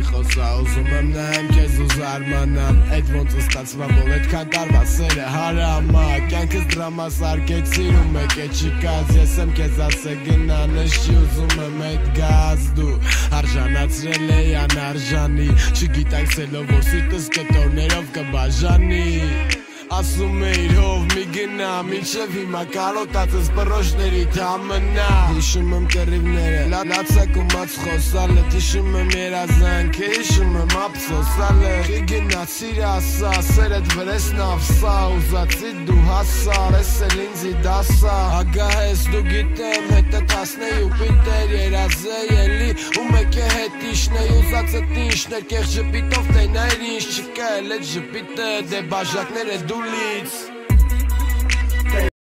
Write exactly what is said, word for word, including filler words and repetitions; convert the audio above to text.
խոսա Ուզում եմ նայեմ քեզ ու զարմանամ Այդ ոնց ստացվա որ այդքան տարվա սերը հարամա Կյանքս դրամա սարքեցիր ու մեկ է չկաց Ես եմ քեզ ասել գնա նշի Ուզում եմ այդ գազ դու Արժանացրել է անարժանի Չգիտակցելով որ սիրտս կտորներով կբաժանի Ասում էիր հով մի գնա Մինչև հիմա կարոտացս բռոշների թամնա Հիշում եմ կռիվները լացակ ու մաց խոսալը Հիշում եմ երազանքը Հիշում եմ ափսոսալը Չի գնացիր ասա Սերդ վրեսն ավսա Ուզացի դու հասա Ես էլ ինձի դասա Ագահ ես դու գիտեմ հետդ հասնեի ու պինտեր երազե ելի Ու մեկ է հետ իշնեի ուզացդ ինշներ Կեղ ժպիտով տենայր ինչ չկա էլ էտ ժպիտը Դե բաժակները դու լից